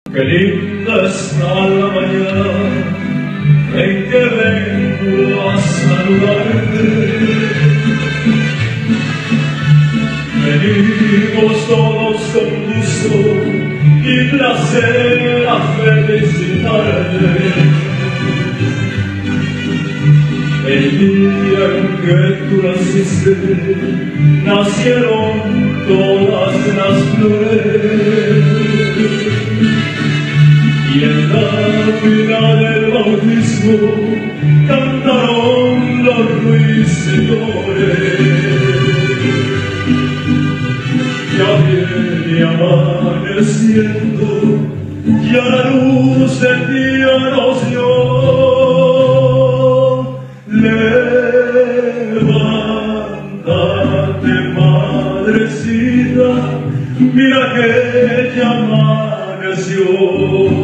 Qué linda está la mañana en que vengo a saludarte. Venimos todos con gusto y placer a felicitarte. El día en que tú naciste, nacieron todas las flores. Y en la fila del bautismo cantaron los ruiseñores. Ya viene amaneciendo, ya la luz del día nos dio. Levántate, madrecita, mira que ya amaneció.